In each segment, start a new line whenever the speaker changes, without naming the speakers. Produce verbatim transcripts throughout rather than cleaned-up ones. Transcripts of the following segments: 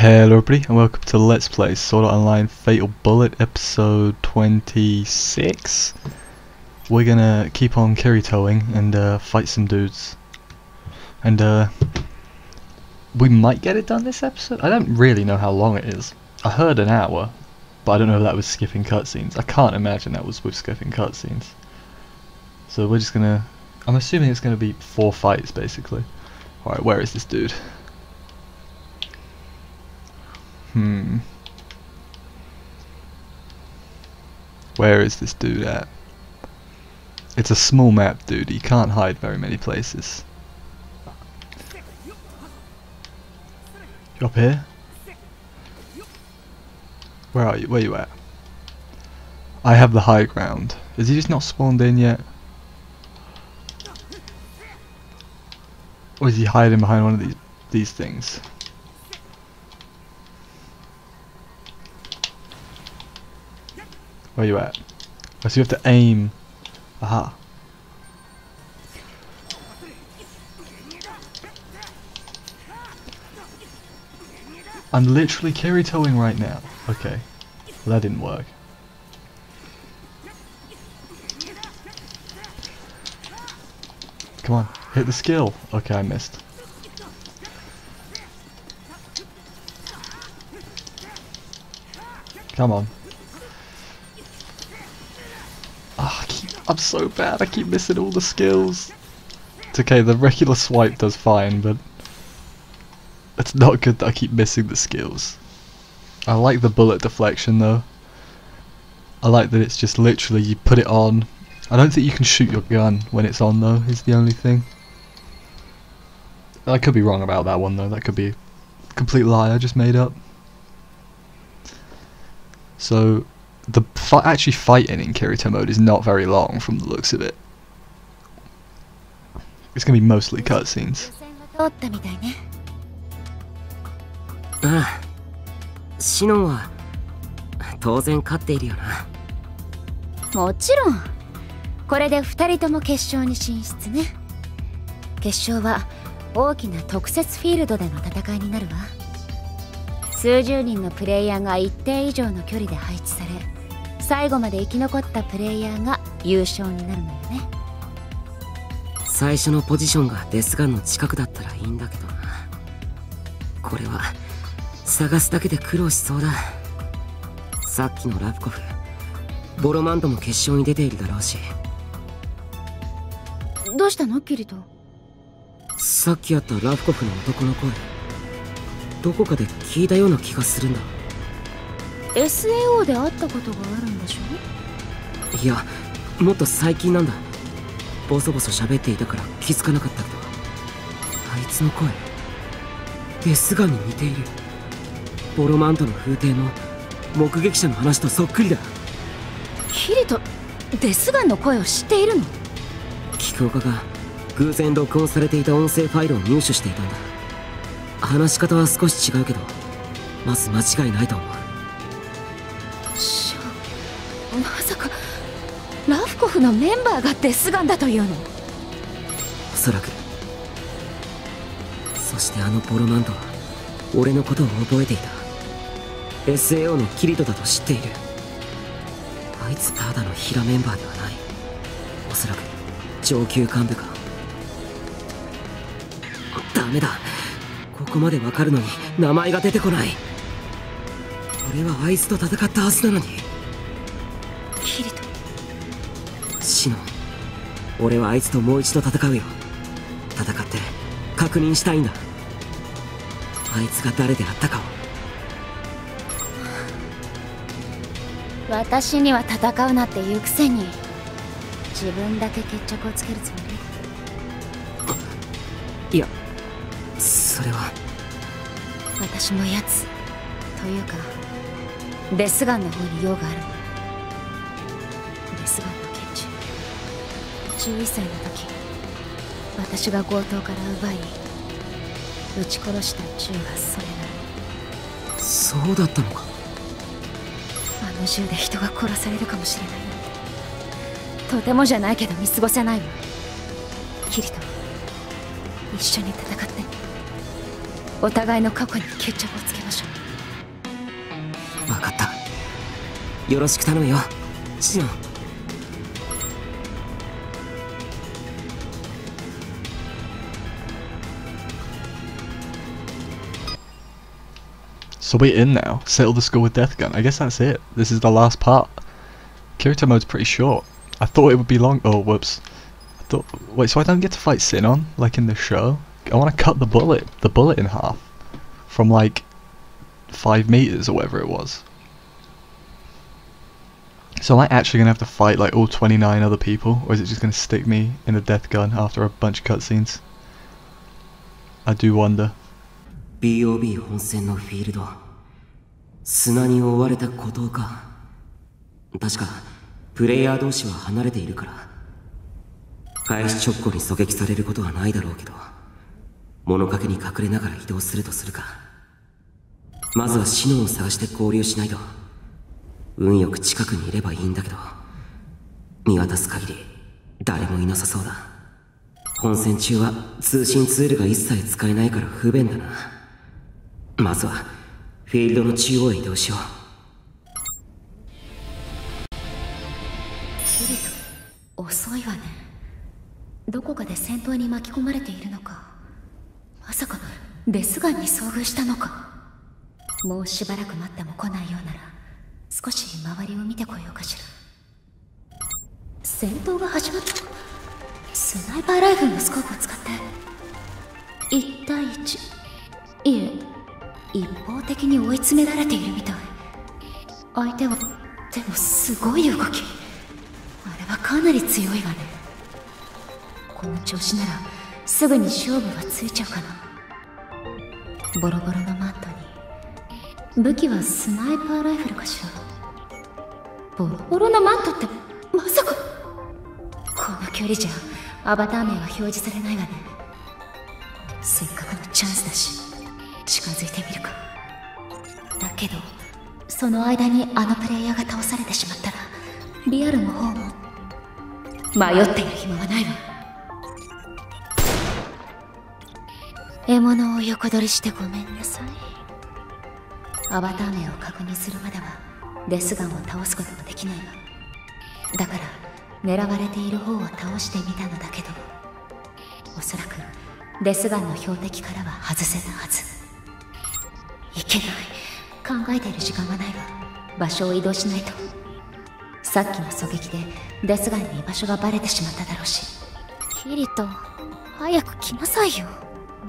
Hello everybody and welcome to Let's Play Sword Art Online Fatal Bullet episode twenty-six. We're gonna keep on Kiritoing and uh, fight some dudes. And uh, we might get it done this episode. I don't really know how long it is. I heard an hour, but I don't know if that was skipping cutscenes. I can't imagine that was with skipping cutscenes. So we're just gonna... I'm assuming it's gonna be four fights basically. Alright, where is this dude? Hmm. Where is this dude at? It's a small map, dude. You can't hide very many places. You up here? Where are you? Where you at? I have the high ground. Is he just not spawned in yet? Or is he hiding behind one of these these things? Where you at? Oh, so you have to aim. Aha. I'm literally Kiritoing right now. Okay. Well, that didn't work. Come on, hit the skill. Okay, I missed. Come on. Oh, I keep, I'm so bad, I keep missing all the skills. It's okay, the regular swipe does fine, but it's not good that I keep missing the skills. I like the bullet deflection though. I like that it's just literally, you put it on. I don't think you can shoot your gun when it's on though, is the only thing. I could be wrong about that one though, that could be a complete lie I just made up. So, the fi actually fighting in Kirito mode is not very long from the looks of it. It's gonna be mostly cutscenes.
ああ、シノンは当然勝っているよな。
もちろん。これでふたりとも決勝に進出ね。決勝は大きな特設フィールドでの戦いになるわ。数十人のプレイヤーが一定以上の距離で配置され、最後まで生き残ったプレイヤーが優勝になるのよね。
最初のポジションがデスガンの近くだったらいいんだけどな。これは探すだけで苦労しそうだ。さっきのラブコフ、ボロマンドも決勝に出ているだろうし。
どうしたのキリト？
さっきやったラブコフの男の声、どこかで聞いたような気がするんだ。
エスエーオー で会ったことがあるんでしょ？
いや、もっと最近なんだ。ボソボソ喋っていたから気づかなかったけど、あいつの声デスガンに似ている。ボロマントの風景の目撃者の話とそっくりだ。
キリト、デスガンの声を知っているの？
気境家が偶然録音されていた音声ファイルを入手していたんだ。話し方は少し違うけど、まず間違いないと思う。
しょ、まさかラフコフのメンバーがデスガンだというの？
おそらく。そしてあのボロマントは俺のことを覚えていた。 エスエーオー のキリトだと知っている。あいつただのヒラメンバーではない。おそらく上級幹部か。ダメだ、ここまでわかるのに名前が出てこない。俺はあいつと戦ったはずなのに。
キリト、
シノン、俺はあいつともう一度戦うよ。戦って確認したいんだ。あいつが誰であったかを。
私には戦うなって言うくせに自分だけ決着をつけるつもり？
いや、それは。
私もやつというかデスガンの方に用があるの。デスガンの拳銃、じゅういっさいの時私が強盗から奪い撃ち殺した銃がそれなの。
そうだったのか。
あの銃で人が殺されるかもしれないなんてとてもじゃないけど見過ごせないわ。キリト、一緒に戦ってお互いの過去に決着をつけましょう。
分かった。よろしく頼むよシノン。
So we're in now. Settle the score with Death Gun. I guess that's it. This is the last part. Kirito mode's pretty short. I thought it would be long. Oh, whoops. I thought. Wait, so I don't get to fight Sinon like in the show? I want to cut the bullet, the bullet in half, from like five meters or whatever it was. So am I actually gonna have to fight like all twenty-nine other people, or is it just gonna stick me in a Death Gun after a bunch of cutscenes? I do wonder.
ビーオービー 本戦のフィールド、砂に覆われた孤島か。確かプレイヤー同士は離れているから開始直後に狙撃されることはないだろうけど、物陰に隠れながら移動するとするか。まずはシノンを探して合流しないと。運よく近くにいればいいんだけど、見渡す限り誰もいなさそうだ。本戦中は通信ツールが一切使えないから不便だな。まずはフィールドの中央へ移動しよう。
キリト、遅いわね。どこかで戦闘に巻き込まれているのか。まさかデスガンに遭遇したのか。もうしばらく待っても来ないようなら少し周りを見てこようかしら。戦闘が始まった。スナイパーライフルのスコープを使っていち対いち。いえ、一方的に追い詰められているみたい。相手はでもすごい動き。あれはかなり強いわね。この調子ならすぐに勝負はついちゃうかな。ボロボロのマントに武器はスナイパーライフルかしら。ボロボロのマントってまさか。この距離じゃアバター名は表示されないわね。せっかくのチャンスだし近づいてみるか。だけどその間にあのプレイヤーが倒されてしまったらリアルの方も迷っている暇はないわ。獲物を横取りしてごめんなさい。アバター名を確認するまではデスガンを倒すこともできないわ。だから狙われている方を倒してみたのだけど、おそらくデスガンの標的からは外せたはず。いけない。考えている時間がないわ。場所を移動しないと。さっきの狙撃でデスガンに居場所がバレてしまっただろうし。キリト、早く来なさいよ。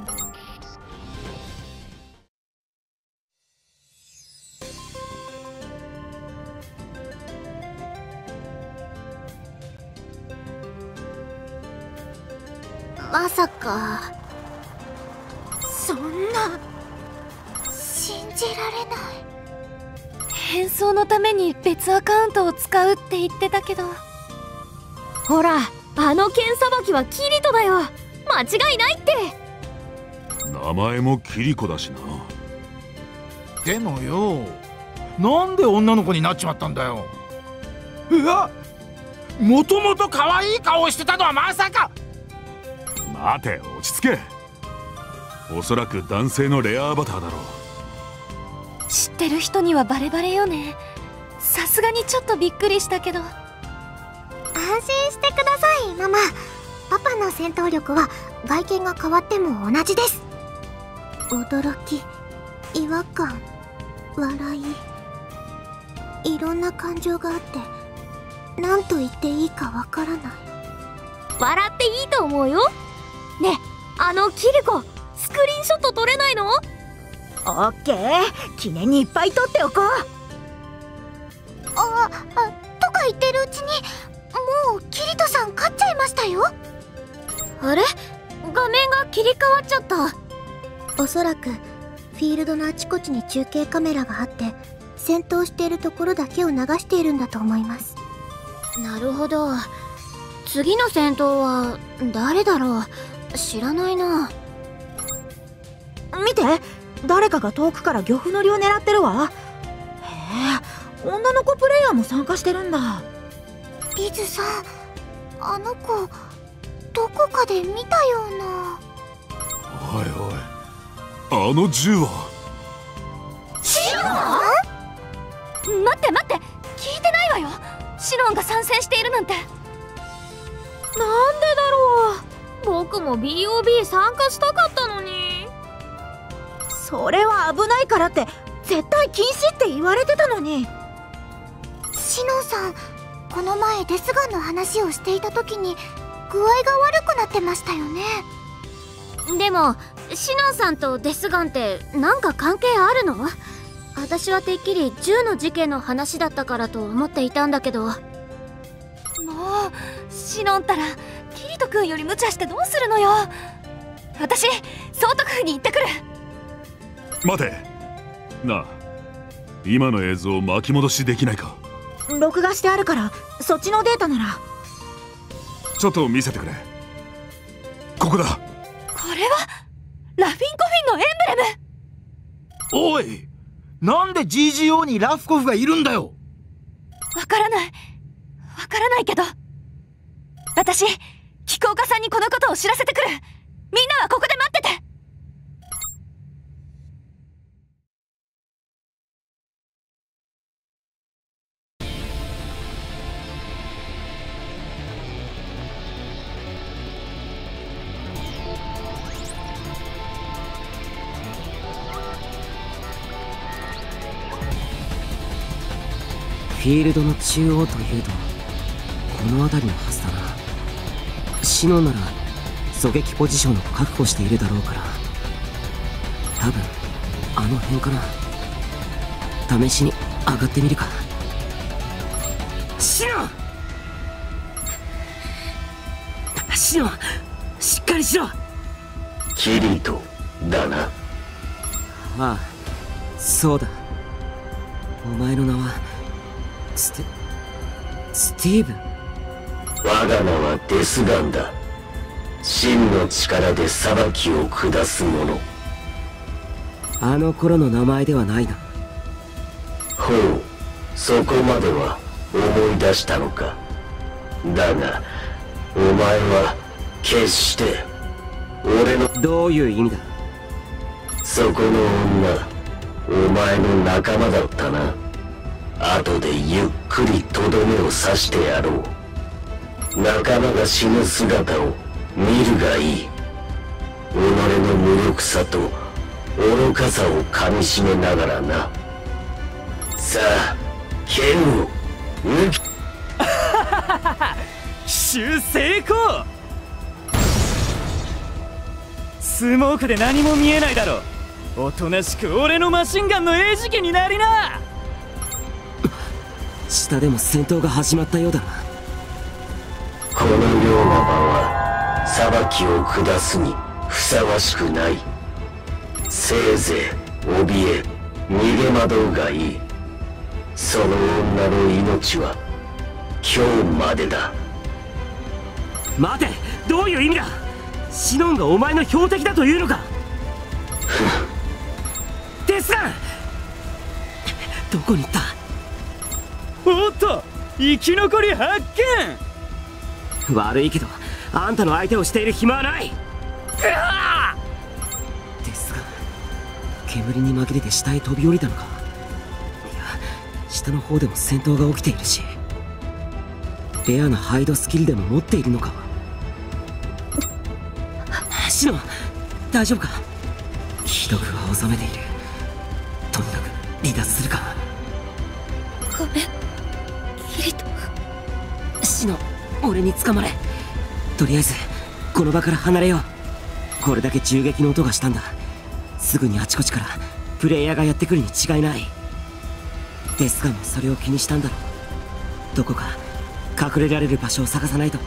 まさか。そんな。信じられない。
変装のために別アカウントを使うって言ってたけど。ほら、あの剣さばきはキリトだよ。間違いないって。
名前もキリコだしな。
でもよ、なんで女の子になっちまったんだよ。いや、もともと可愛い顔をしてたのはまさか。
待て、落ち着け。おそらく男性のレアアバターだろう。
知ってる人にはバレバレよね。さすがにちょっとびっくりしたけど。安
心してくださいママ。パパの戦闘力は外見が変わっても同じです。驚き、違和感、笑い、いろんな感情があって何と言っていいかわからない。
笑っていいと思うよ。ねえ、あのキリコスクリーンショット撮れないの？
オッケー、記念にいっぱい撮っておこう。
あ、あ、とか言ってるうちにもうキリトさん勝っちゃいましたよ。
あれ？画面が切り替わっちゃった。
おそらくフィールドのあちこちに中継カメラがあって戦闘しているところだけを流しているんだと思います。
なるほど。次の戦闘は誰だろう。知らないな。
見て、誰かが遠くから漁夫の利を狙ってるわ。へえ、女の子プレイヤーも参加してるんだ。
リズさん、あの子どこかで見たような。
おいおい、あの銃は。
シノン？
待って待って、聞いてないわよ。シノンが参戦しているなんて。なんでだろう。僕も ビーオービー 参加したかったのに。
それは危ないからって絶対禁止って言われてたのに。
シノンさん、この前デスガンの話をしていた時に具合が悪くなってましたよね。
でもシノンさんとデスガンってなんか関係あるの？私はてっきり銃の事件の話だったからと思っていたんだけど。もう
シノンったらキリト君より無茶してどうするのよ。私総督府に行ってくる。
待てなあ、今の映像を巻き戻しできないか。
録画してあるからそっちのデータなら。
ちょっと見せてくれ。ここだ。
これはラフィンコフィンのエンブレム。
おい、なんで ジージーオー にラフコフがいるんだよ。
わからないわからないけど、私機構家さんにこのことを知らせてくる。みんなはここで待ってて。
フィールドの中央というとこの辺りのはずだな。シノンなら狙撃ポジションを確保しているだろうから、多分あの辺かな。試しに上がってみるか。シノンシノン、しっかりしろ。
キリトだな。
ああ、そうだ。お前の名はステスティーブン。
我が名はデスガンだ。真の力で裁きを下す者。
あの頃の名前ではないな。
ほう、そこまでは思い出したのか。だがお前は決して俺の。
どういう意味だ。
そこの女、お前の仲間だったな。後でゆっくりとどめを刺してやろう。仲間が死ぬ姿を見るがいい。己の無力さと愚かさをかみしめながらな。さあ剣を抜き
奇襲成功。スモークで何も見えないだろう。おとなしく俺のマシンガンの餌食になりな。
下でも戦闘が始まったようだな。
このような場は裁きを下すにふさわしくない。せいぜい怯え逃げ惑うがいい。その女の命は今日までだ。
待て、どういう意味だ。シノンがお前の標的だというのか。デスガン、どこに行った。
おっと、生き残り発
見。悪いけどあんたの相手をしている暇はない。ですが煙に紛れて下へ飛び降りたのか。いや、下の方でも戦闘が起きているし、レアなハイドスキルでも持っているのか。シノン、大丈夫か。既読は収めている。とにかく離脱するか。
ごめんキリト。
シノン、俺に捕まれ。とりあえずこの場から離れよう。これだけ銃撃の音がしたんだ。すぐにあちこちからプレイヤーがやってくるに違いない。デスガンもそれを気にしたんだろう。どこか隠れられる場所を探さないと。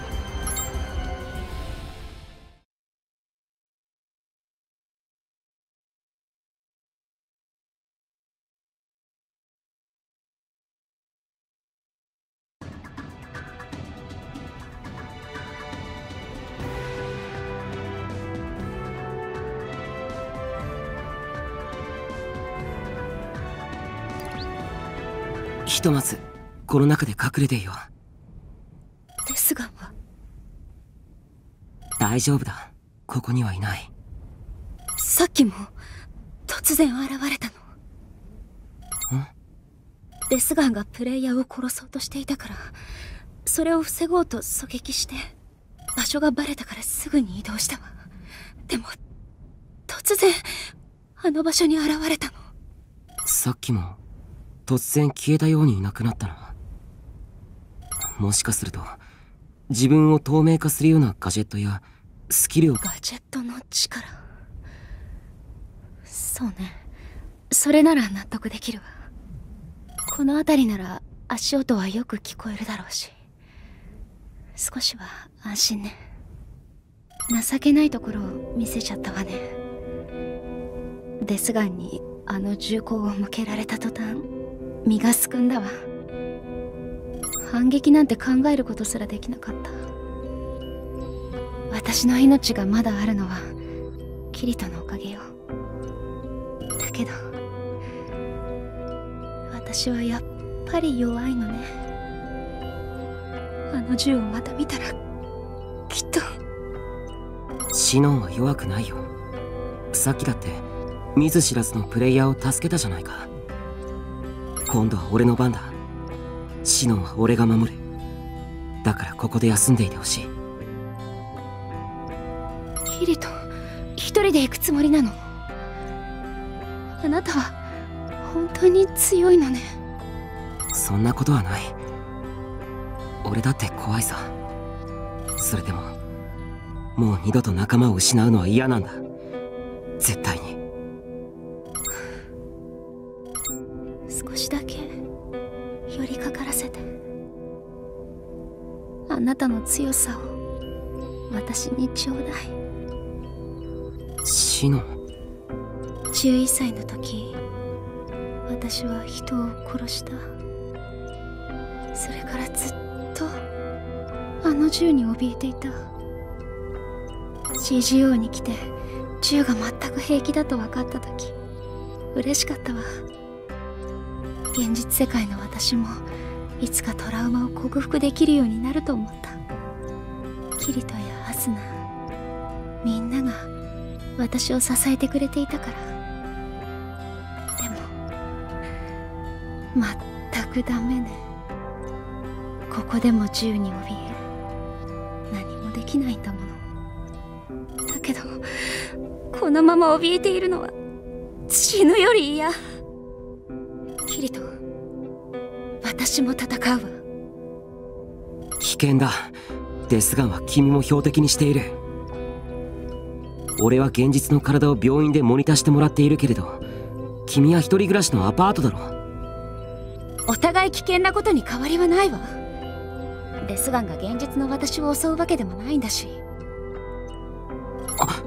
ひとまずこの中で隠れていよう。
デスガンは
大丈夫だ。ここにはいない。
さっきも突然現れたの。
ん？
デスガンがプレイヤーを殺そうとしていたから、それを防ごうと狙撃して、場所がバレたからすぐに移動したわ。でも突然あの場所に現れたの。
さっきも突然消えたようにいなくなったな。もしかすると自分を透明化するようなガジェットやスキルを。
ガジェットの力。そうね、それなら納得できるわ。この辺りなら足音はよく聞こえるだろうし、少しは安心ね。情けないところを見せちゃったわね。デスガンにあの銃口を向けられた途端身がすくんだわ。反撃なんて考えることすらできなかった。私の命がまだあるのはキリトのおかげよ。だけど私はやっぱり弱いのね。あの銃をまた見たらきっと。
シノンは弱くないよ。さっきだって見ず知らずのプレイヤーを助けたじゃないか。今度は俺の番だ。シノンは俺が守る。だからここで休んでいてほしい。
キリト、一人で行くつもりなの？あなたは本当に強いのね。
そんなことはない。俺だって怖いさ。それでももう二度と仲間を失うのは嫌なんだ。絶対に。
少しだけ寄りかからせて。あなたの強さを私にちょうだい。
シノン。
じゅういっさいの時、私は人を殺した。それからずっとあの銃に怯えていた。 シージーオー に来て銃が全く平気だと分かった時嬉しかったわ。現実世界の私もいつかトラウマを克服できるようになると思った。キリトやアスナ、みんなが私を支えてくれていたから。でも全くダメね。ここでも銃に怯え、何もできないんだもの。だけどこのまま怯えているのは死ぬより嫌。キリト、私も戦うわ。
危険だ。デスガンは君も標的にしている。俺は現実の体を病院でモニターしてもらっているけれど、君は一人暮らしのアパートだろ。
お互い危険なことに変わりはないわ。デスガンが現実の私を襲うわけでもないんだし。
あ、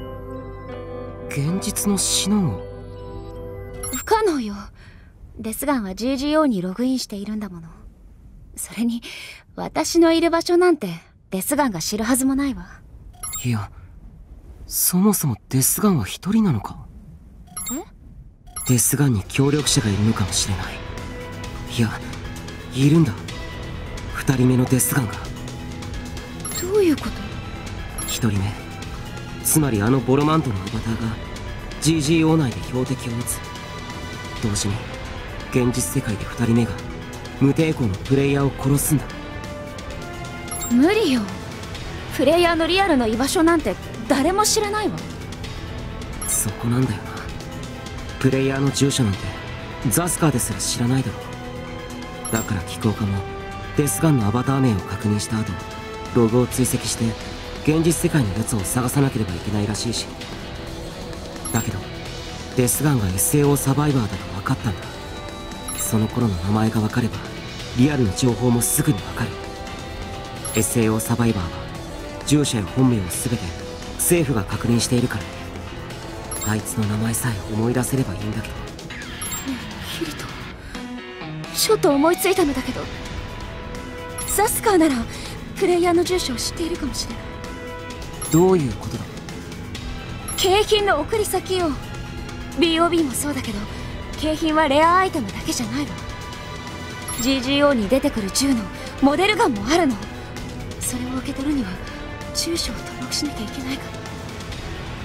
現実のシノンを。
不可能よ。デスガンは ジージーオー にログインしているんだもの。それに私のいる場所なんてデスガンが知るはずもないわ。
いや、そもそもデスガンは一人なのか。
え？
デスガンに協力者がいるのかもしれない。いや、いるんだ。二人目のデスガンが。
どういうこと？
一人目、つまりあのボロマントのアバターが ジージーオー 内で標的を持つ。同時に現実世界で二人目が無抵抗のプレイヤーを殺すんだ。
無理よ。プレイヤーのリアルの居場所なんて誰も知らないわ。
そこなんだよな。プレイヤーの住所なんてザスカーですら知らないだろう。だから機構家もデスガンのアバター名を確認した後、ログを追跡して現実世界のやつを探さなければいけないらしいし。だけどデスガンが エスエーオー サバイバーだと分かったんだ。その頃の名前が分かればリアルの情報もすぐに分かる。 エスエーオー サバイバーは住所や本名を全て政府が確認しているからね。あいつの名前さえ思い出せればいいんだけど。
キリト、ちょっと思いついたのだけど、ザスカーならプレイヤーの住所を知っているかもしれない。
どういうことだ？
景品の送り先よ。 ビーオービー もそうだけど景品はレアアイテムだけじゃないわ。 ジージーオー に出てくる銃のモデルガンもあるの。それを受け取るには住所を登録しなきゃいけないから。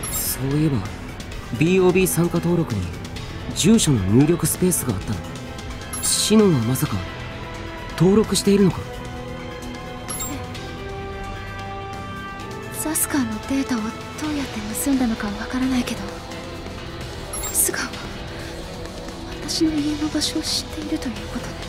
そういえば ビーオービー 参加登録に住所の入力スペースがあったの。 シノンはまさか登録しているのか？
サスカーのデータをどうやって盗んだのかわからないけど、デスガンは私の家の場所を知っているということで、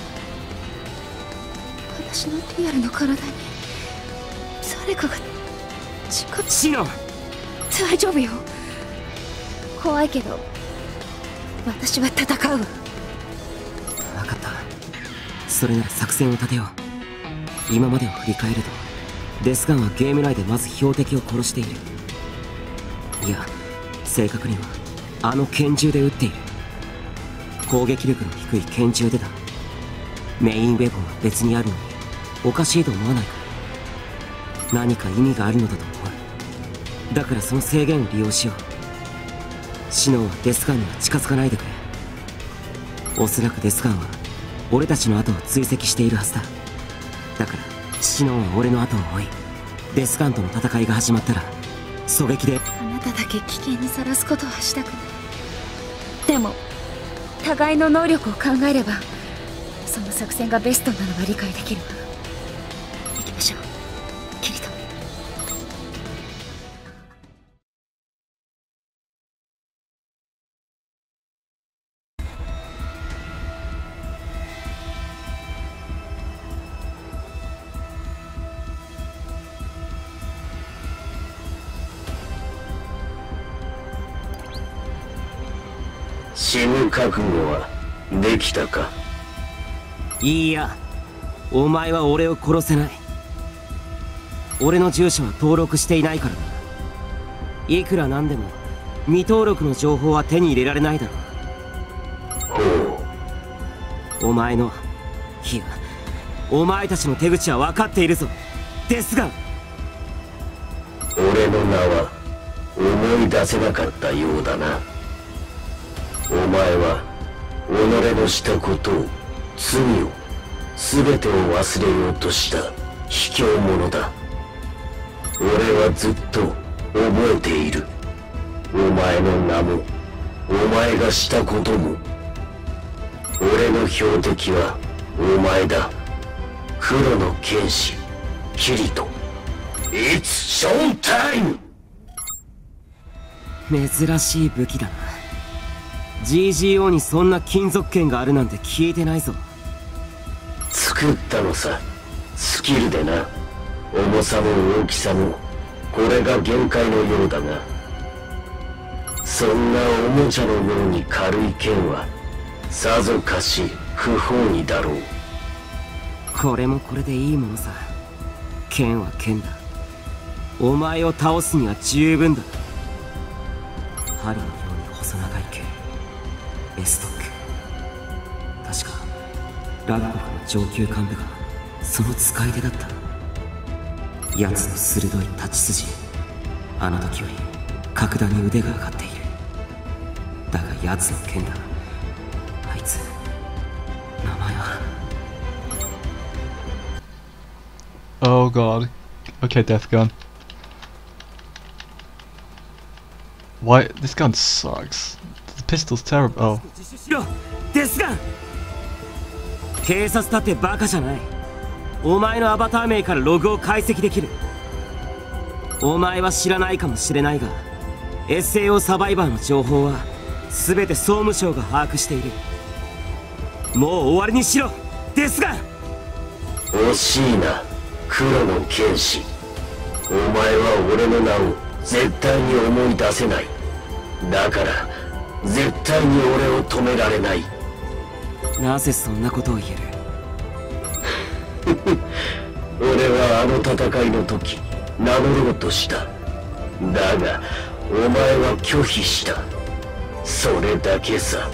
私のリアルの体に誰かが近づいて。
シノン、
大丈夫よ。怖いけど私は戦うわ。
分かった。それなら作戦を立てよう。今までを振り返るとデスガンはゲーム内でまず標的を殺している。いや、正確にはあの拳銃で撃っている。攻撃力の低い拳銃でだ。メインウェポンは別にあるのにおかしいと思わないか？何か意味があるのだと思う。だからその制限を利用しよう。シノンはデスガンには近づかないでくれ。おそらくデスガンは俺たちの後を追跡しているはずだ。だからシノンは俺の後を追い、デスガンとの戦いが始まったら狙撃で。
あなただけ危険にさらすことはしたくない。でも互いの能力を考えればその作戦がベストなのは理解できるわ。行きましょう、キリト。
死ぬ覚悟はできたか？
いいや、お前は俺を殺せない。俺の住所は登録していないからな。いくらなんでも未登録の情報は手に入れられないだろう。お前の、いや、お前たちの手口は分かっているぞ、デスガン。
俺の名は思い出せなかったようだな。お前は己のしたことを、罪を、全てを忘れようとした卑怯者だ。俺はずっと覚えている。お前の名も、お前がしたことも。俺の標的はお前だ。黒の剣士キリト。 It's showtime!
珍しい武器だな。 ジージーオー にそんな金属剣があるなんて聞いてないぞ。
作ったのさ、スキルでな。重さも大きさもこれが限界のようだが、そんなおもちゃのように軽い剣はさぞかし不本意だろう。
これもこれでいいものさ。剣は剣だ。お前を倒すには十分だ。針のように細長い剣、エストック。確かラブコフの上級幹部がその使い手だった。奴の鋭い太刀筋、あの時より格段に腕が上がっている。だが奴の剣だ。あいつ、名前は。
Oh god. Okay, Death Gun. Why? This gun sucks. The pistol's terrible. Oh.
デスガン！警察だってバカじゃない。お前のアバター名からログを解析できる。お前は知らないかもしれないが、 エスエーオー サバイバーの情報は全て総務省が把握している。もう終わりにしろ、デスガン！
惜しいな、黒の剣士。お前は俺の名を絶対に思い出せない。だから絶対に俺を止められない。
なぜそんなことを言える？
俺はあの戦いの時名乗ろうとした。だがお前は拒否した。それだけさ。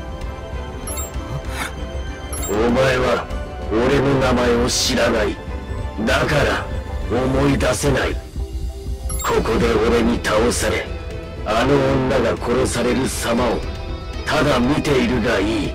お前は俺の名前を知らない。だから思い出せない。ここで俺に倒され、あの女が殺される様をただ見ているがいい。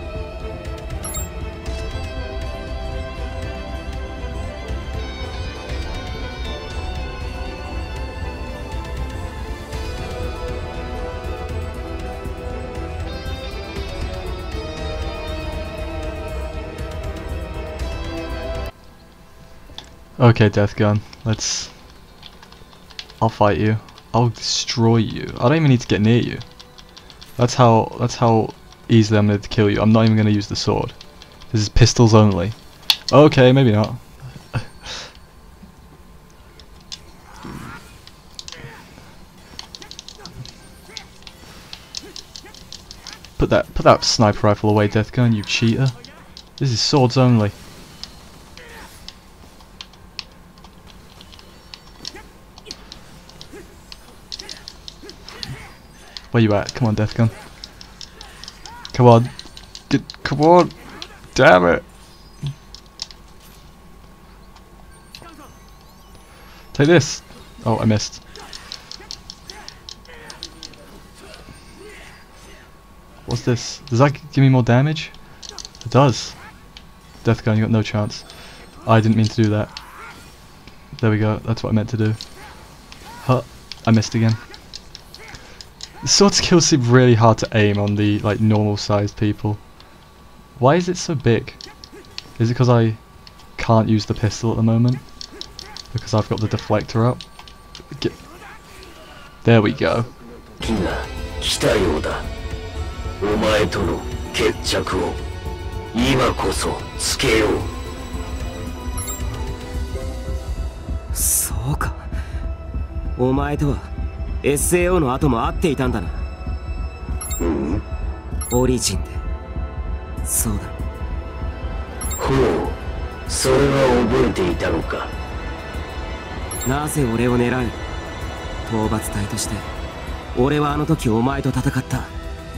Okay, Death Gun. Let's. I'll fight you. I'll destroy you. I don't even need to get near you. That's how. That's how easily I'm going to kill you. I'm not even going to use the sword. This is pistols only. Okay, maybe not. Put that put that sniper rifle away, Death Gun, you cheater. This is swords only. Where you at? Come on, Death Gun. Come on. Get, come on. Damn it. Take this. Oh, I missed. What's this? Does that give me more damage? It does. Death Gun, you got no chance. I didn't mean to do that. There we go. That's what I meant to do. Huh. I missed again. The sword skills seem really hard to aim on the like normal sized people. Why is it so big? Is it because I can't use the pistol at the moment? Because I've got the deflector up? Get there we go.
お前との決着を今こそつけよう。
そうか。お前とは エスエーオー の後も会っていたんだな。
うん？
オリジンで。そうだ。
ほう、それは覚えていたのか。
なぜ俺を狙う？討伐隊として俺はあの時お前と戦った。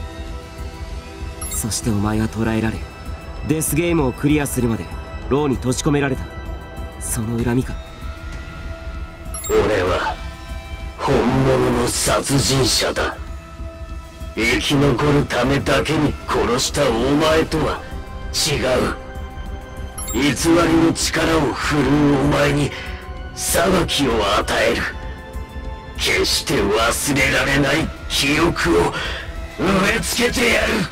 そしてお前は捕らえられ、デスゲームをクリアするまで牢に閉じ込められた。その恨みか。
俺は本物の殺人者だ。生き残るためだけに殺したお前とは違う。偽りの力を振るうお前に裁きを与える。決して忘れられない記憶を植え付けてやる。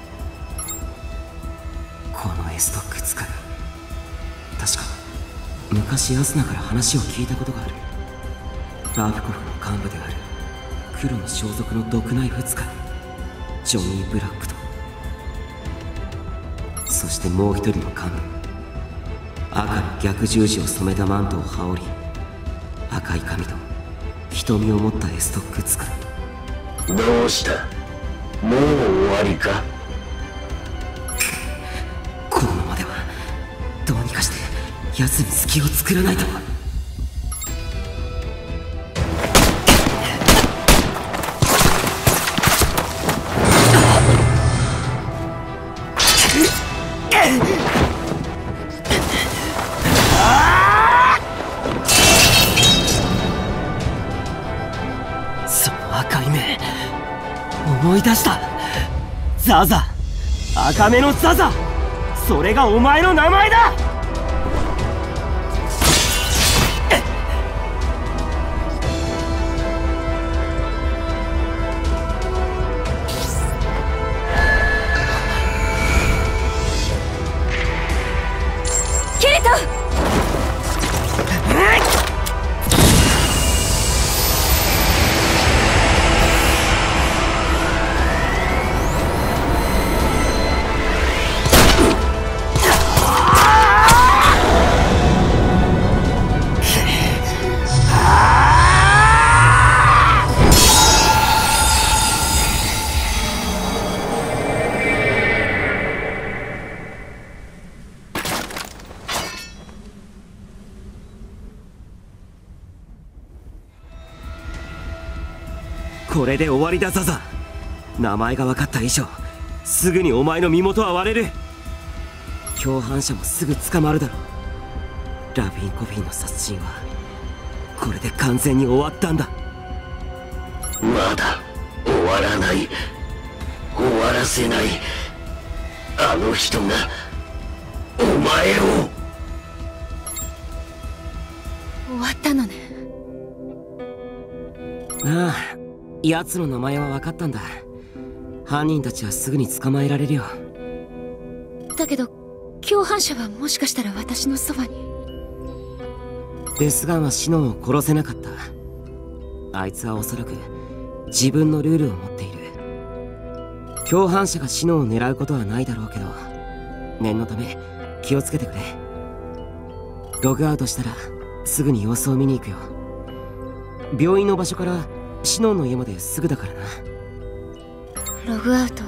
このエストック使い、確か昔ヤスナから話を聞いたことがある。ラブコフの幹部である黒の装束の毒ナイフ使いジョニー・ブラックと、そしてもう一人の幹部、赤の逆十字を染めたマントを羽織り、赤い髪と瞳を持ったエストック使い。
どうした？もう終わりか？
このままではどうにかして奴に隙を作らないと。その赤い目、思い出した。ザザ、赤目のザザ、それがお前の名前だ。
キリト！
これで終わりだザザ。名前が分かった以上すぐにお前の身元は割れる。共犯者もすぐ捕まるだろう。ラビン・コフィンの殺人はこれで完全に終わったんだ。
まだ終わらない。終わらせない。あの人がお前を。
終わったのね。
ああ、奴の名前は分かったんだ。犯人たちはすぐに捕まえられるよ。
だけど共犯者はもしかしたら私のそばに。
デスガンはシノンを殺せなかった。あいつはおそらく自分のルールを持っている。共犯者がシノンを狙うことはないだろうけど、念のため気をつけてくれ。ログアウトしたらすぐに様子を見に行くよ。病院の場所からシノンの家まですぐだからな。
ログアウト、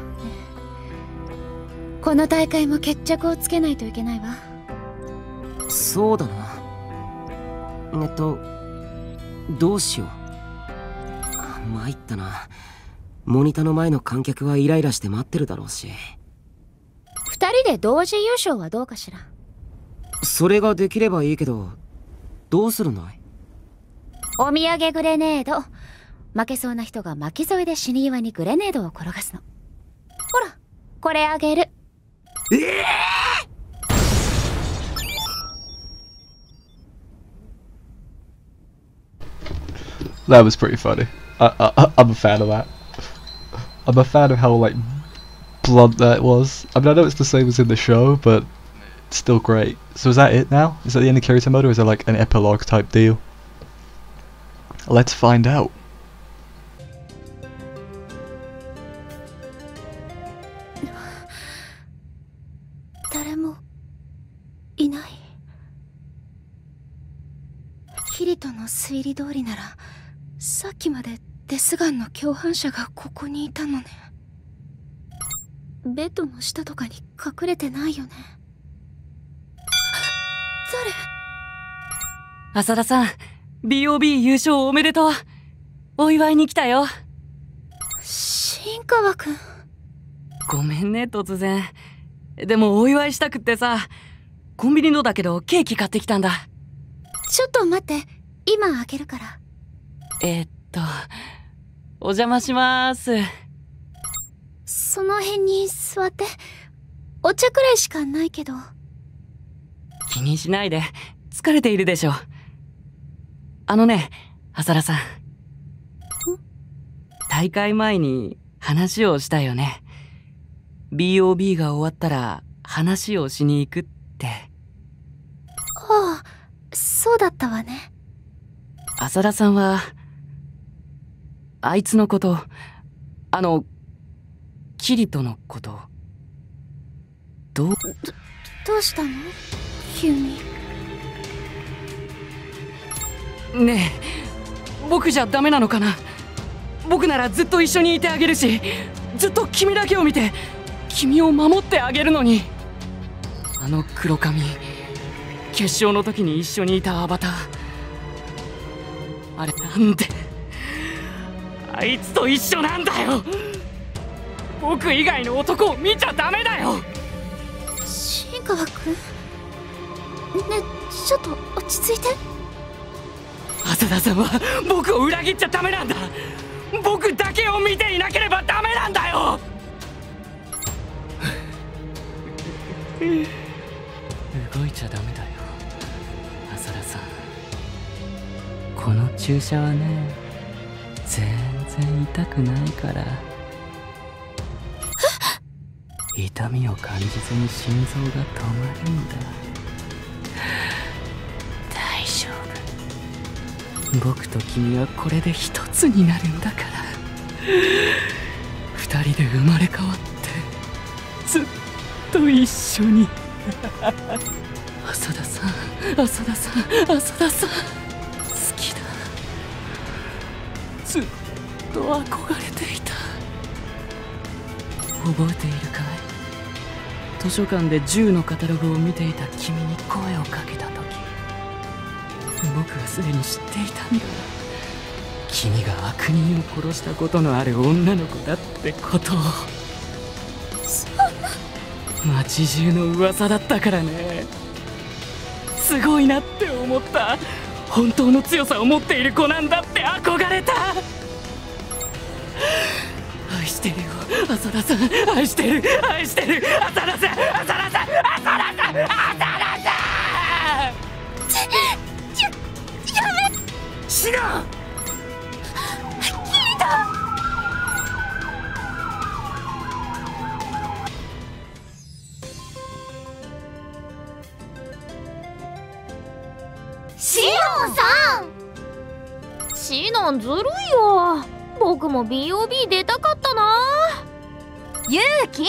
この大会も決着をつけないといけないわ。
そうだな。えっとどうしよう。参ったな。モニターの前の観客はイライラして待ってるだろうし。
二人で同時優勝はどうかしら。
それができればいいけど、どうするんだい？
お土産グレネード。負けそうな人が巻き添えで死に際にグレネードを転がすの。ほら、これあげる。
ええ
ー、That was pretty funny. I, I, I'm a fan of that. I'm a fan of how like blunt that was. I mean, I know it's the same as in the show, but it's still great. So is that it now? Is that the end of Kirito mode, or is there like an epilogue type deal? Let's find out.
Kiritoの推理通りなら、さっきまでデスガンの共犯者がここにいたのね。ベッドの下とかに隠れてないよね。
誰？浅田さん、ビーオービー 優勝おめでとう。お祝いに来たよ。
新川くん。
ごめんね、突然。でもお祝いしたくってさ、コンビニのだけどケーキ買ってきたんだ。
ちょっと待って、今開けるから。
えー、っと、お邪魔しまーす。
その辺に座って。お茶くらいしかないけど。
気にしないで、疲れているでしょ。あのね、浅田さん。大会前に話をしたよね。ビーオービー が終わったら話をしに行くって。
ああ、そうだったわね。
浅田さんは、あいつのこと、あの、キリトのこと、どう、ど、
どうしたの？急に。
ねえ、僕じゃダメなのかな？僕ならずっと一緒にいてあげるし、ずっと君だけを見て、君を守ってあげるのに。あの黒髪、決勝の時に一緒にいたアバター、あれなんであいつと一緒なんだよ。僕以外の男を見ちゃダメだよ。
新川くん、ねえ、ちょっと落ち着いて。
浅田さんは僕を裏切っちゃダメなんだ。僕だけを見ていなければダメなんだよ。動いちゃダメだよ、浅田さん。この注射はね、全然痛くないから。痛みを感じずに心臓が止まるんだ。大丈夫。僕と君はこれで一つになるんだから。二人で生まれ変わってずっと一緒に。浅田さん、浅田さん、浅田さん、好きだ。ずっと憧れていた。覚えているかい？図書館で銃のカタログを見ていた君に声をかけた時、僕はすでに知っていたんだ。君が悪人を殺したことのある女の子だってことを。
そんな。
街中の噂だったからね。すごいなって思った。本当の強さを持っている子なんだって憧れた。愛してるよ、浅田さん。愛してる、愛してる、浅田さん、浅田さん、浅田さん、浅田さん。
や、やめ。
死の。
キリト。
シノンさん。シノンずるいよ。僕も ビーオービー 出たかったな。ユウキ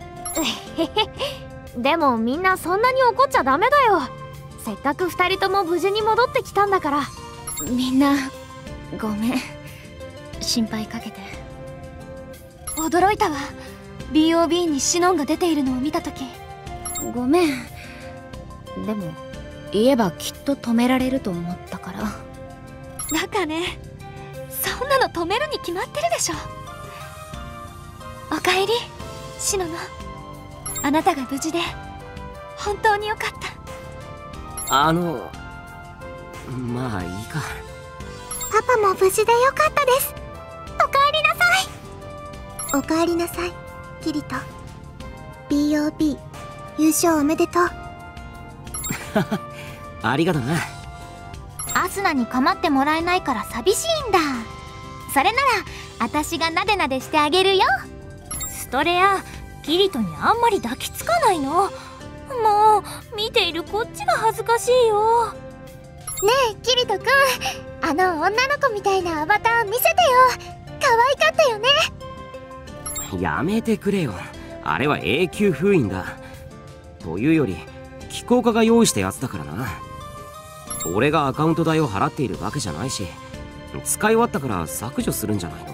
でもみんなそんなに怒っちゃダメだよ。せっかくふたりとも無事に戻ってきたんだから。
みんなごめん、心配かけて。
驚いたわ。 ビーオービー にシノンが出ているのを見た時。
ごめん、でも言えばきっと止められると思ったから。
なんかね、そんなの止めるに決まってるでしょ。おかえりシノノ。あなたが無事で本当によかった。
あのまあいいか。
パパも無事でよかったです。おかえりなさい。おかえりなさいキリト。 ビーオービー 優勝おめでとう。
ありがとな。
アスナに構ってもらえないから寂しいんだ。それなら私がなでなでしてあげるよ。
ストレア、キリトにあんまり抱きつかないの。もう見ているこっちが恥ずかしいよ。
ねえキリトくん、あの女の子みたいなアバター見せてよ。可愛かったよね。
やめてくれよ。あれは永久封印だ。というより機構家が用意したやつだからな。俺がアカウント代を払っているわけじゃないし、使い終わったから削除するんじゃないの？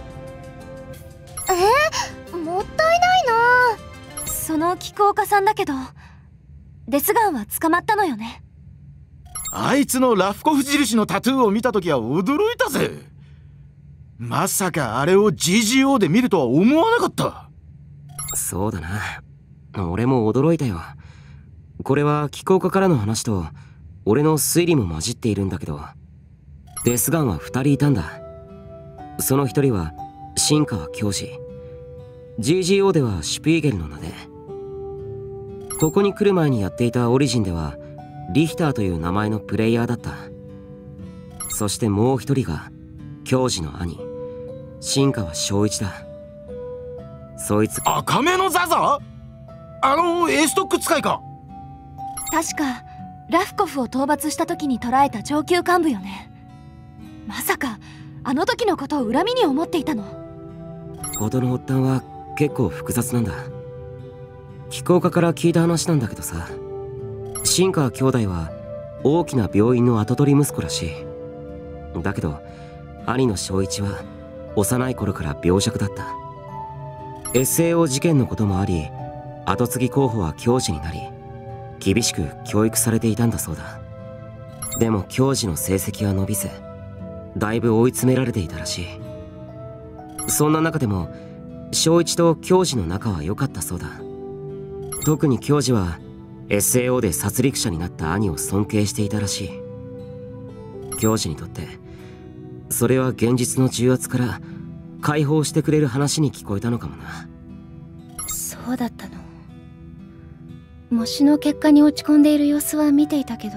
えー、もったいないな。
その機構家さんだけどデスガンは捕まったのよね。
あいつのラフコフ印のタトゥーを見た時は驚いたぜ。まさかあれを ジージーオー で見るとは思わなかった。
そうだな、俺も驚いたよ。これは機構家からの話と俺の推理も混じっているんだけど、デスガンはふたりいたんだ。そのひとりは新川教授、 ジージーオー ではシュピーゲルの名で、ここに来る前にやっていたオリジンではリヒターという名前のプレイヤーだった。そしてもうひとりが教授の兄、新川正一だ。そいつ
赤目のザザ？あのエーストック使いか。
確かラフコフを討伐した時に捕らえた上級幹部よね。まさかあの時のことを恨みに思っていたの？
事の発端は結構複雑なんだ。機構家から聞いた話なんだけどさ、新川兄弟は大きな病院の跡取り息子らしい。だけど兄の正一は幼い頃から病弱だった。 エスエーオー 事件のこともあり、跡継ぎ候補は教授になり厳しく教育されていたんだそうだ。でも教授の成績は伸びず、だいぶ追い詰められていたらしい。そんな中でも正一と教授の仲は良かったそうだ。特に教授は エスエーオー で殺戮者になった兄を尊敬していたらしい。教授にとってそれは現実の重圧から解放してくれる話に聞こえたのかもな。
そうだったの。模試の結果に落ち込んでいる様子は見ていたけど。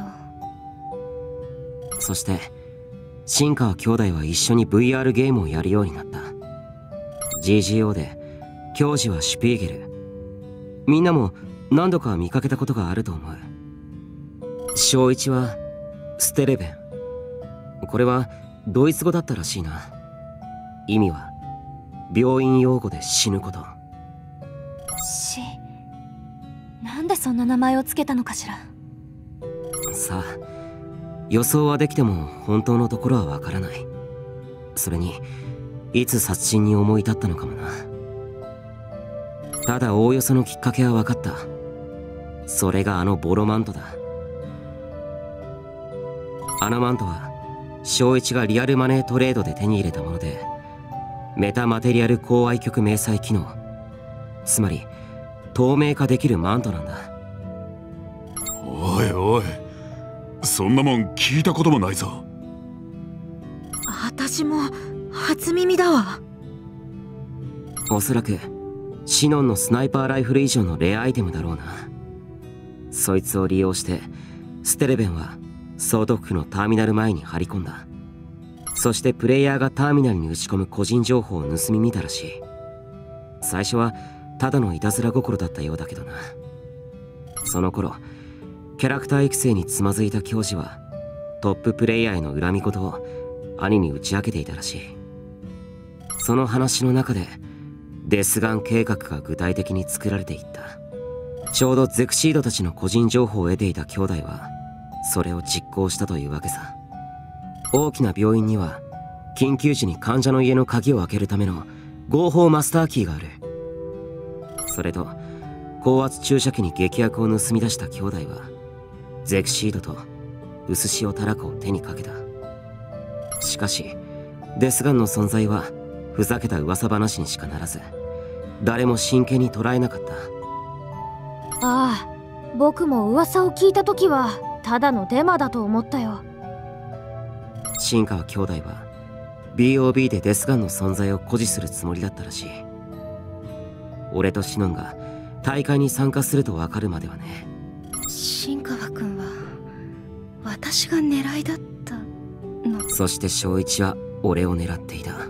そして新川兄弟は一緒に ブイアール ゲームをやるようになった。 ジージーオー で教授はシュピーゲル、みんなも何度か見かけたことがあると思う。正一はステレベン、これはドイツ語だったらしいな。意味は病院用語で死ぬこと。
死、なんでそんな名前をつけたのかしら。
さあ、予想はできても本当のところはわからない。それにいつ殺人に思い立ったのかもな。ただおおよそのきっかけは分かった。それがあのボロマントだ。あのマントは正一がリアルマネートレードで手に入れたもので、メタマテリアル高愛極迷彩機能、つまり透明化できるマントなんだ。
おいおい、そんなもん聞いたこともないぞ。
私も初耳だわ。
おそらくシノンのスナイパーライフル以上のレアアイテムだろうな。そいつを利用してステレベンは総督府のターミナル前に張り込んだ。そしてプレイヤーがターミナルに打ち込む個人情報を盗み見たらしい。最初はただのいたずら心だったようだけどな。その頃キャラクター育成につまずいた教授はトッププレイヤーへの恨み事を兄に打ち明けていたらしい。その話の中でデスガン計画が具体的に作られていった。ちょうどゼクシードたちの個人情報を得ていた兄弟はそれを実行したというわけさ。大きな病院には緊急時に患者の家の鍵を開けるための合法マスターキーがある。それと高圧注射器に劇薬を盗み出した兄弟はゼクシードと薄塩タラコを手にかけた。しかしデスガンの存在はふざけた噂話にしかならず、誰も真剣に捉えなかった。
ああ、僕も噂を聞いた時はただのデマだと思ったよ。
新川兄弟は ビーオービー でデスガンの存在を誇示するつもりだったらしい。俺とシノンが大会に参加すると分かるまではね。
新川君は私が狙いだったの？
そして翔一は俺を狙っていた。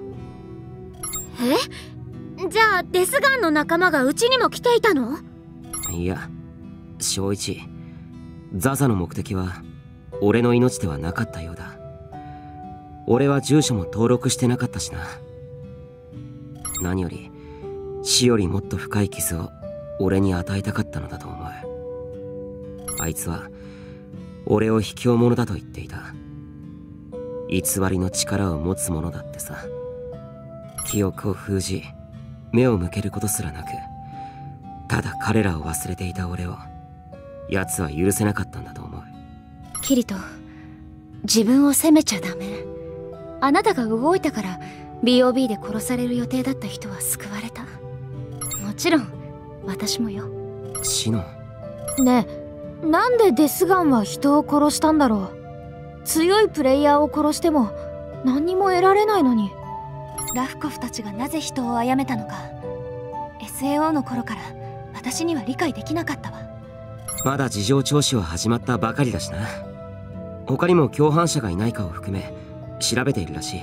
え？じゃあデスガンの仲間がうちにも来ていたの？
いや、翔一、ザザの目的は俺の命ではなかったようだ。俺は住所も登録してなかったしな。何より死よりもっと深い傷を俺に与えたかったのだと思う。あいつは俺を卑怯者だと言っていた。偽りの力を持つ者だってさ。記憶を封じ目を向けることすらなく、ただ彼らを忘れていた俺を奴は許せなかったんだと思う。
キリト、自分を責めちゃダメ。あなたが動いたから ビーオービー で殺される予定だった人は救われた。もちろん私もよ。
シノ
ン。ねえ、なんでデスガンは人を殺したんだろう。強いプレイヤーを殺しても何にも得られないのに。
ラフコフたちがなぜ人を殺めたのか エスエーオー の頃から私には理解できなかったわ。
まだ事情聴取は始まったばかりだしな。他にも共犯者がいないかを含め調べているらしい。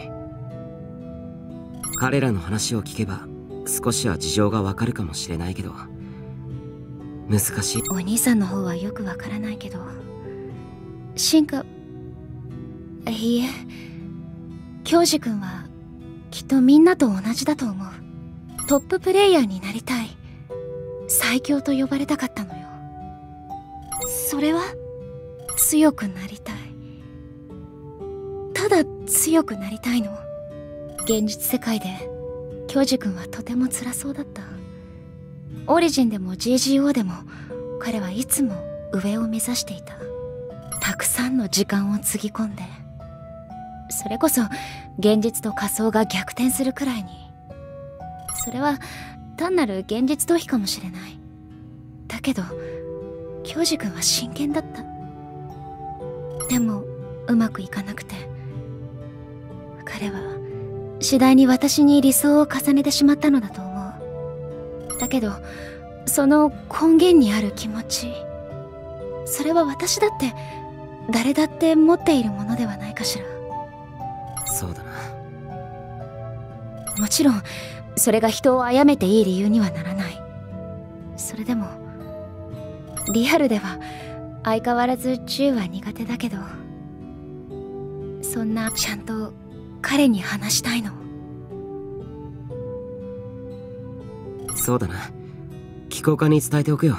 彼らの話を聞けば少しは事情がわかるかもしれないけど、難しい。
お兄さんの方はよくわからないけど、進化、いいえ、京二君はきっとみんなと同じだと思う。トッププレイヤーになりたい、最強と呼ばれたかったのよ。
それは
強くなりたい。ただ強くなりたいの。現実世界で京二君はとても辛そうだった。オリジンでも ジージーオー でも彼はいつも上を目指していた。たくさんの時間をつぎ込んで、それこそ現実と仮想が逆転するくらいに。それは単なる現実逃避かもしれない。だけど京二君は真剣だった。でもうまくいかなくて、彼は次第に私に理想を重ねてしまったのだと思う。だけどその根源にある気持ち、それは私だって誰だって持っているものではないかしら。
そうだな。
もちろんそれが人を殺めていい理由にはならない。それでもリアルでは相変わらず銃は苦手だけど、そんなちゃんと彼に話したいの。
そうだな。機構課に伝えておくよ。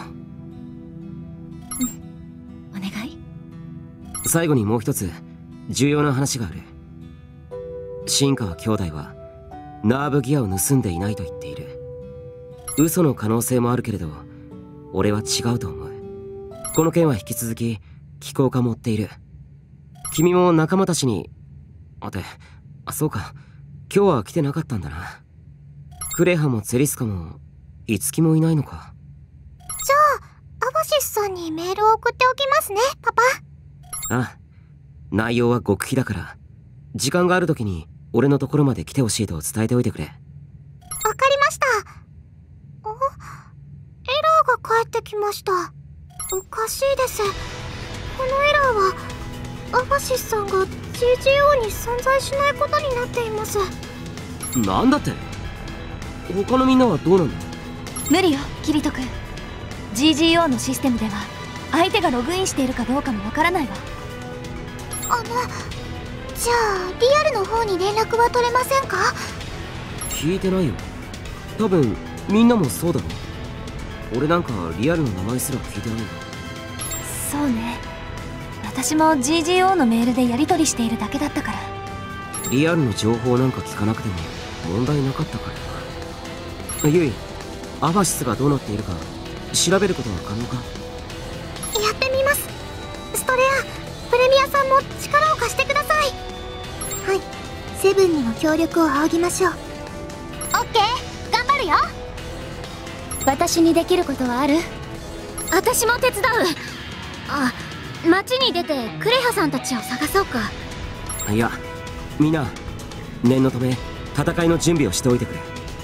うん、お願い。
最後にもう一つ重要な話がある。新川兄弟はナーブギアを盗んでいないと言っている。嘘の可能性もあるけれど、俺は違うと思う。この件は引き続き機構課も追っている。君も仲間たちに、あて、あ、そうか、今日は来てなかったんだな。クレハもツェリスカもいつきもいないのか。
じゃあアバシスさんにメールを送っておきますね、パパ。
ああ、内容は極秘だから時間がある時に俺のところまで来てほしいと伝えておいてくれ。
わかりました。お、エラーが返ってきました。おかしいです。このエラーはアバシスさんが ジージーオー に存在しないことになっています。
なんだって？他のみんなはどうなんだ？
無理よ、キリト君。 ジージーオー のシステムでは相手がログインしているかどうかもわからないわ。
あのじゃあリアルの方に連絡は取れませんか？
聞いてないよ。多分みんなもそうだろ。俺なんかリアルの名前すら聞いてないよ。
そうね、私も ジージーオー のメールでやり取りしているだけだったから。
リアルの情報なんか聞かなくても問題なかったからな。ユイ、アバシスがどうなっているか調べることは可能か？
やってみます。ストレア、プレミアさんも力を貸してください。はい、セブンにも協力を仰ぎましょう。オッケー、頑張るよ。
私にできることはある？私も手伝う。あ、街に出てクレハさんたちを探そうか。
いや、みんな念のため戦いの準備をしておいてくれ。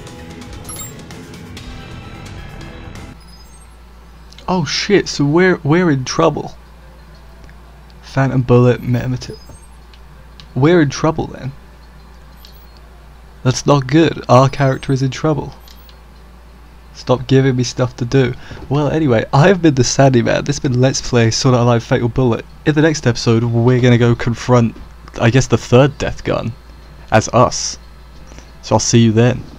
Oh shit, so we're we're in trouble. Phantom Bullet, Metamotive. We're in trouble then. That's not good. Our character is in trouble. Stop giving me stuff to do. Well, anyway, I've been the Sandy Man. This has been Let's Play Sword Art Online Fatal Bullet. In the next episode, we're gonna go confront, I guess, the third Death Gun as us. So I'll see you then.